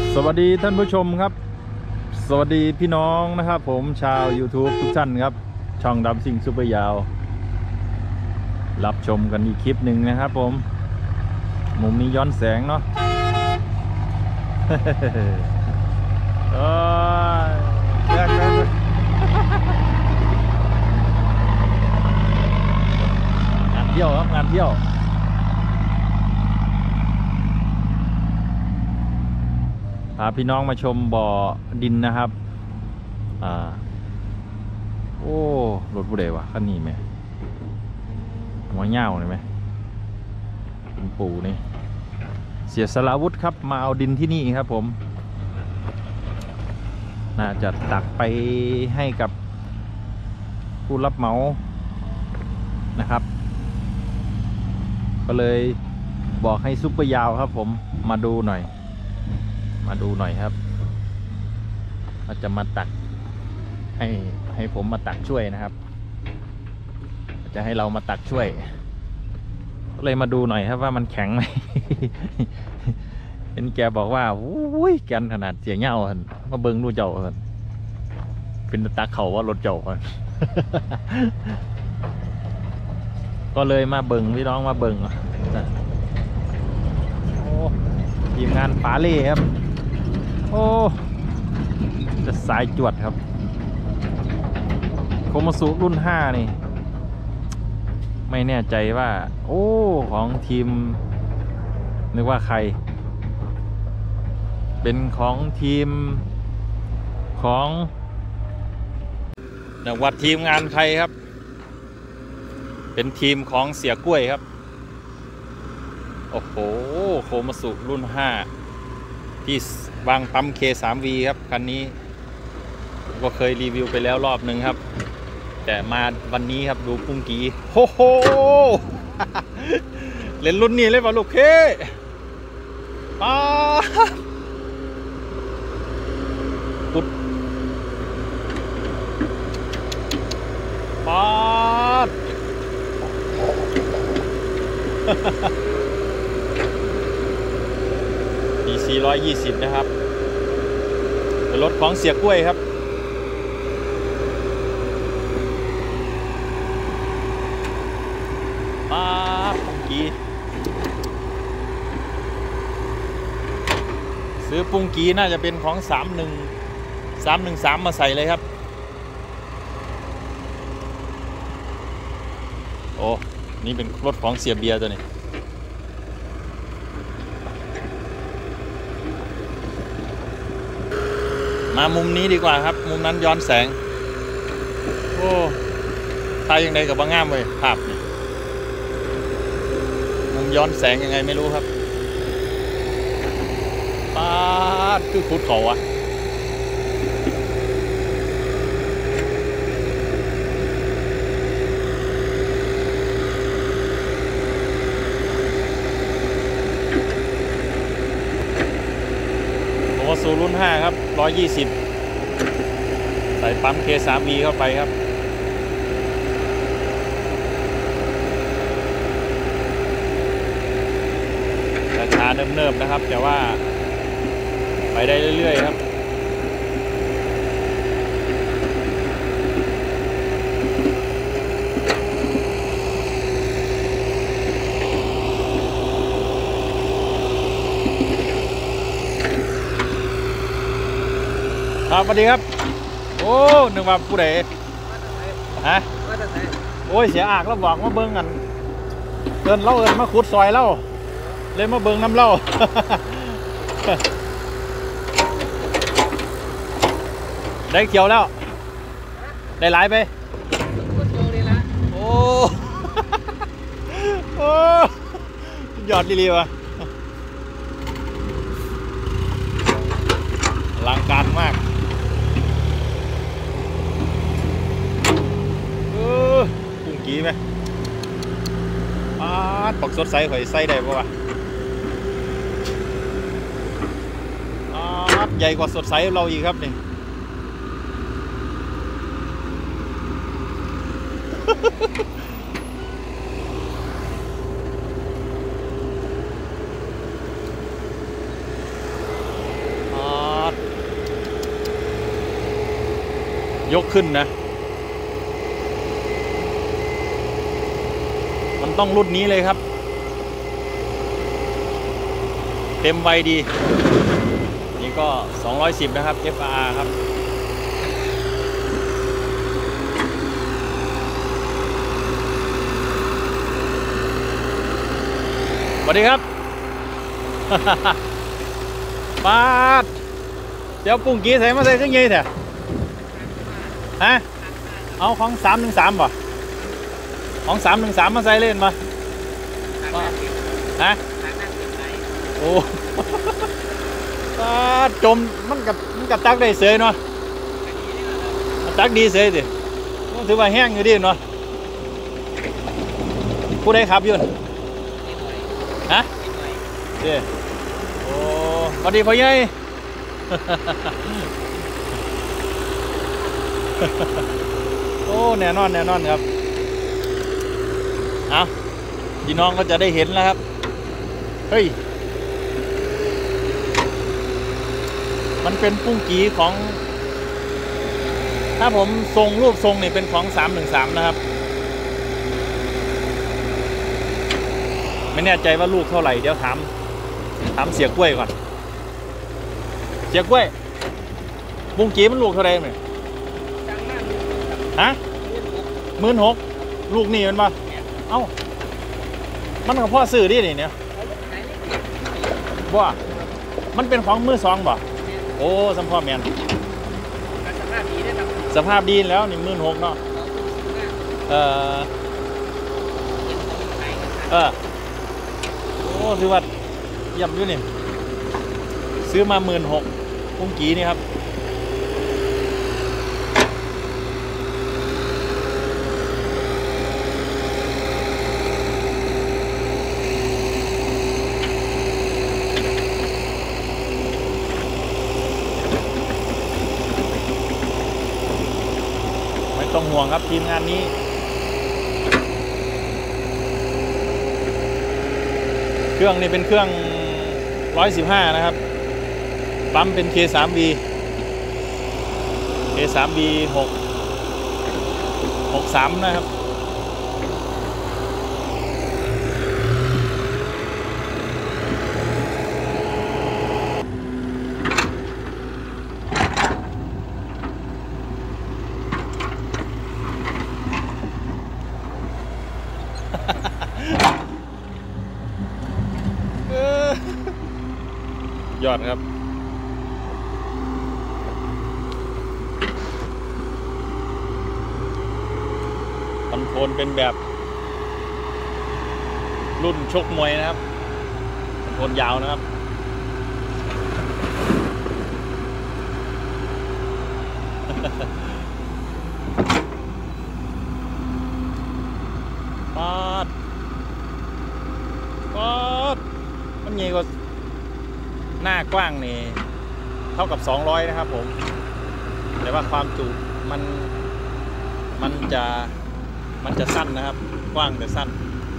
สวัสดีท่านผู้ชมครับสวัสดีพี่น้องนะครับผมชาว YouTube ทุกท่านครับช่องดำซิ่งซุปเปอร์ยาวรับชมกันอีกคลิปหนึ่งนะครับผมมุมนี้ย้อนแสงเนาะ โอ้ยงานเที่ยวครับงานเที่ยวพาพี่น้องมาชมบ่อดินนะครับโอ้รถผู้ใดวะคันนี้ไหมหัวเง่าเลยไหมเป็นปู่นี่เสียสละวุฒิครับมาเอาดินที่นี่ครับผมน่าจะตักไปให้กับผู้รับเหมานะครับก็เลยบอกให้ซุปเปอร์ยาวครับผมมาดูหน่อยครับเขาจะมาตักให้ผมมาตักช่วยนะครับจะให้เรามาตักช่วยก็เลยมาดูหน่อยครับว่ามันแข็งไหม เห็นแกบอกว่าอุ้ยแกนขนาดเสียเง่ามาเบิ้งดูเจ้าเป็นตักเขาว่ารถเจ้า ก็เลยมาเบิ้งพี่น้องมาเบิ้งโอ้ทีมงานป๋าเล่ครับโอ้จะสายจวดครับโคมาสุรุ่น5นี่ไม่แน่ใจว่าโอ้ของทีมนึกว่าใครเป็นของทีมของจังหวัดทีมงานใครครับเป็นทีมของเสียกล้วยครับโอ้โหโคมาสุรุ่น5ที่วางปั๊ม K3V ครับคันนี้ก็เคยรีวิวไปแล้วรอบหนึ่งครับแต่มาวันนี้ครับดูปุ้งกีโอ้โห เล่นรุ่นนี้เลยป่ะลูกเคป้าปุดป้าDC 120นะครับเป็นรถของเสียกล้วยครับป้าปุ้งกีซื้อปุ้งกีน่าจะเป็นของ313มาใส่เลยครับโอ้นี่เป็นรถของเสียเบียร์ตัวนี้มามุมนี้ดีกว่าครับมุมนั้นย้อนแสงโอ้ตายยังไงกับบางงามเลยภาพนี่มุมย้อนแสงยังไงไม่รู้ครับป้าดคือขุดเขาวะโอซูรุ่น5ครับ120ใส่ปั๊ม K3V เข้าไปครับช้าๆเนิบๆนะครับแต่ว่าไปได้เรื่อยๆครับครับสวัสดีครับโอ้นึกว่าผู้ใดฮะโอ้ยเสียอากแล้วบอกมาเบิ้งกันเอินมาขุดซอยเล่าเลยมาเบิ้งน้ำเล่า ได้เขียวแล้วได้หลายไปโอ้ โอ้ยอดดีๆว่ะอลังการมากกุ้งกีไหมปักสดใสข่อยใส่ได้ป่ะวะใหญ่กว่าสดใสเราอีกครับนี่ ปยกขึ้นนะมันต้องรุ่นนี้เลยครับเต็มไวดีนี่ก็210นะครับ FR ครับสวัสดีครับ ปาดเดี๋ยวปุ้งกี้ใส่มาใส่เครื่องเย็นเถอะฮะเอาของ313ป่ะของ313มาใส่เล่นมาฮะโอ้ ปาดจมมันกับตักได้เสยเนาะตักดีเสยสิถือว่าแห้งอยู่ดีเนาะผู้ใดขับยุ่นฮะเด้โอ้สวัสดีพ่อใหญ่ โอ้แน่นอนครับเอาพี่น้องก็จะได้เห็นแล้วครับเฮ้ยมันเป็นปุ้งกี้ของถ้าผมทรงรูปทรงนี่เป็นของ313นะครับไม่แน่ใจว่าลูกเท่าไหร่เดี๋ยวถามเสียกล้วยก่อนเสียกล้วยปุ้งกี้มันลูกเท่าไหร่เนี่ยฮะ16,000ลูกนี่มันมาเอ้ามันกับพ่อซื้อดิเนี่ยว่ามันเป็นของมือสองบ่โอ้สัมพ่อแมนสภาพดีแล้วนี่16,000เนาะโอ้ถือว่าเยี่ยมอยู่นี่ซื้อมา16,000ปุ้งกี้นี่ครับต้องห่วงครับทีมงานนี้เครื่องนี้เป็นเครื่อง115นะครับปั๊มเป็น K3V 63 นะครับยอดครับคอนโทรลเป็นแบบรุ่นชกมวยนะครับคอนโทรลยาวนะครับปาดมันใหญ่กว่าหน้ากว้างนี่เท่ากับ200นะครับผมแต่ว่าความจุมันจะสั้นนะครับกว้างแต่สั้น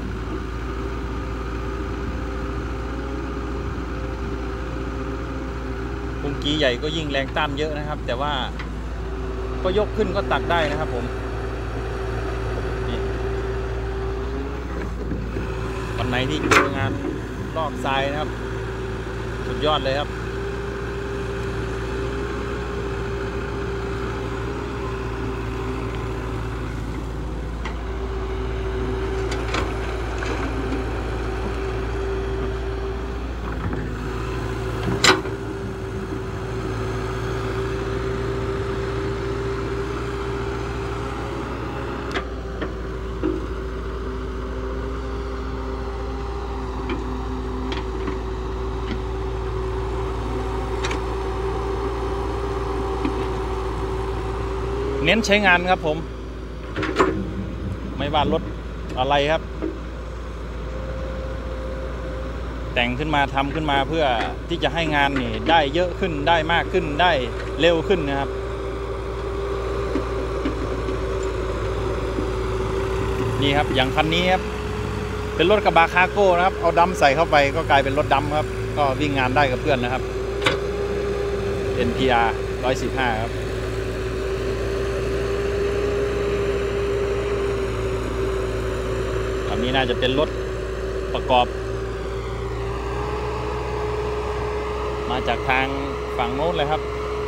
ปุ้งกี้ใหญ่ก็ยิ่งแรงต้านเยอะนะครับแต่ว่าก็ยกขึ้นก็ตักได้นะครับผมนี่วันไหนที่เจองานลอกทรายนะครับสุดยอดเลยครับเน้นใช้งานครับผมไม่ว่ารถอะไรครับแต่งขึ้นมาทำขึ้นมาเพื่อที่จะให้งานนี่ได้เยอะขึ้นได้มากขึ้นได้เร็วขึ้นนะครับนี่ครับอย่างคันนี้ครับเป็นรถกระบะคาร์โก้นะครับเอาดัมใส่เข้าไปก็กลายเป็นรถดัมครับก็วิ่งงานได้กับเพื่อนนะครับ NPR 115ครับนี้น่าจะเป็นรถประกอบมาจากทางฝั่งโน้นเลยครับ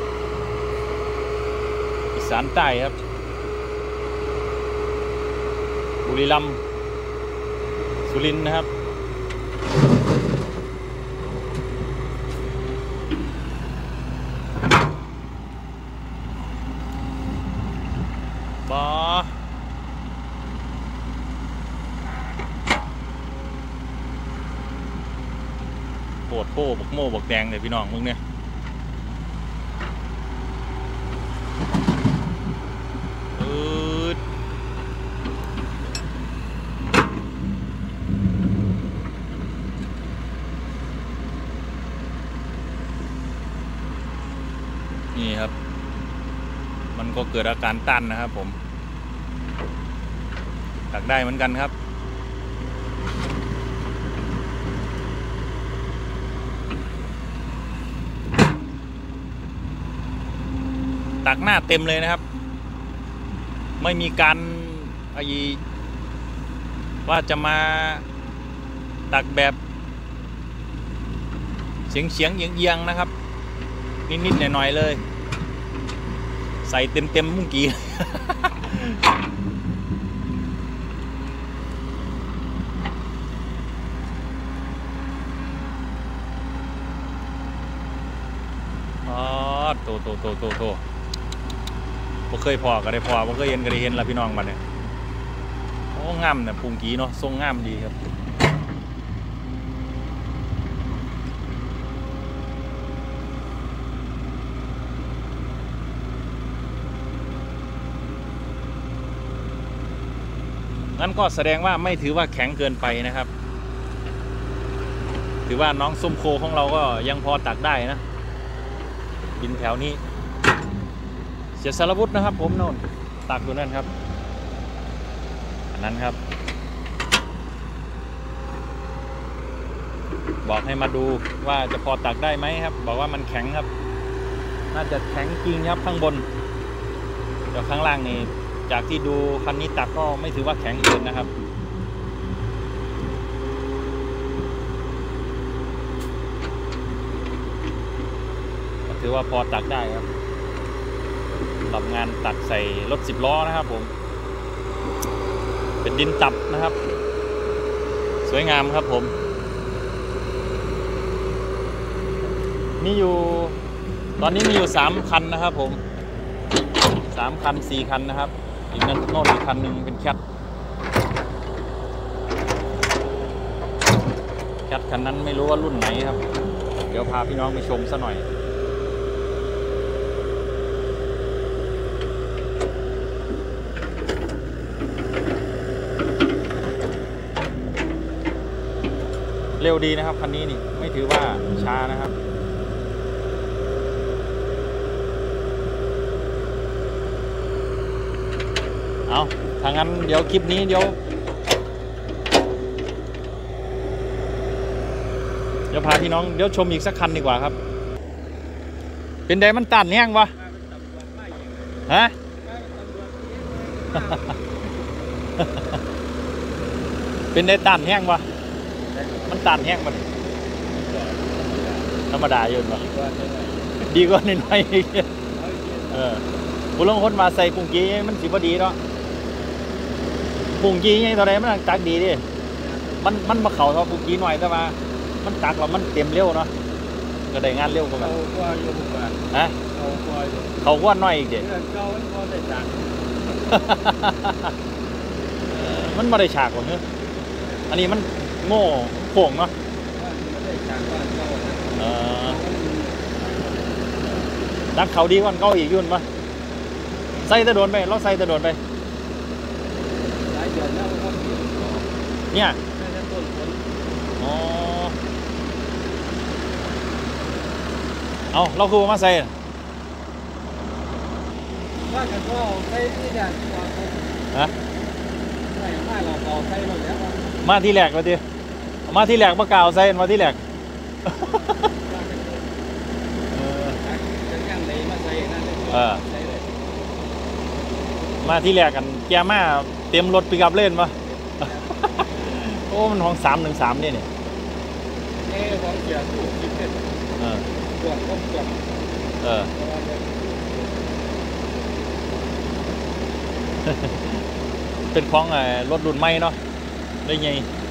อีสานใต้ครับบุรีรัมย์สุรินทร์นะครับโคตรโป้บักโม่บักแดงเลยพี่น้องมึงเนี่ยนี่ครับมันก็เกิดอาการตันนะครับผมตักได้เหมือนกันครับตักหน้าเต็มเลยนะครับไม่มีการว่าจะมาตักแบบเฉียงเอียงๆนะครับนิดๆหน่อยๆเลยใส่เต็มมุ้งกี้ อ๋อโตบ่เคยพอก็ได้พอบ่เคยเห็นก็ได้เห็นละพี่น้องบัดเนี่ยโอ้งามเนี่ยปุงกี้เนาะทรงงามดีครับงั้นก็แสดงว่าไม่ถือว่าแข็งเกินไปนะครับถือว่าน้องส้มโคของเราก็ยังพอตักได้นะกินแถวนี้เสียสารวุฒินะครับผมโน่นตักอยู่นั่นครับอันนั้นครับบอกให้มาดูว่าจะพอตักได้ไหมครับบอกว่ามันแข็งครับน่าจะแข็งจริงครับข้างบนแต่ข้างล่างนี่จากที่ดูคันนี้ตักก็ไม่ถือว่าแข็งเกินนะครับถือว่าพอตักได้ครับสำหรับงานตักใส่รถ10 ล้อนะครับผมเป็นดินตับนะครับสวยงามครับผมมีอยู่ตอนนี้มีอยู่3 คันนะครับผม3 คัน 4 คันนะครับอีกนั้นโน่นอีกคันหนึ่งเป็นแคทคันนั้นไม่รู้ว่ารุ่นไหนครับเดี๋ยวพาพี่น้องไปชมซะหน่อยเร็วดีนะครับคันนี้นี่ไม่ถือว่าช้านะครับเอาถ้างั้นเดี๋ยวคลิปนี้เดี๋ยวพาพี่น้องเดี๋ยวชมอีกสักคันดีกว่าครับเป็นไดมันตันแห้งวะฮะ เป็นไดตันแห้งวะมันตันแห้งมันธรรมดาอยู่ปะดีกว่านิดหน่อยผู้ลงคนมาใส่กุ้งกี้มันสิบดีเนาะกุ้งกี้ไงตอนไหนมันตักดีดิมันมาเข่าเท่ากุ้งกี้หน่อยแต่ว่ามันตักแล้วมันเต็มเร็วเนาะก็ได้งานเร็วกว่ากันฮะเขาว่าน้อยอีกเด็กมันไม่ได้ฉากหรอกเนี่ยอันนี้มันโง่โป่งเนาะดักเขาดีกว่าเก้าอีกยุ่นปะใส่ตะโดนไปเราใส่ตะโดนไปเนี่ยอ๋อเอาเราคือมาใส่ว่ากันก็ใส่ที่แรกฮะมาเราเอาใส่เราแล้วมาที่แรกมาดิมาที่แรกมากล่าวใส่มาที่แรกมาที่แรกกันแกมาเตรียมรถปิกอัพเล่นปะอ้มันของ313เนี่ยนี่นี่ของเสียสู้คิดเป็นเออส่วนต้มส่วนเออ เป็นของรถรุ่นใหม่เนาะได้ไง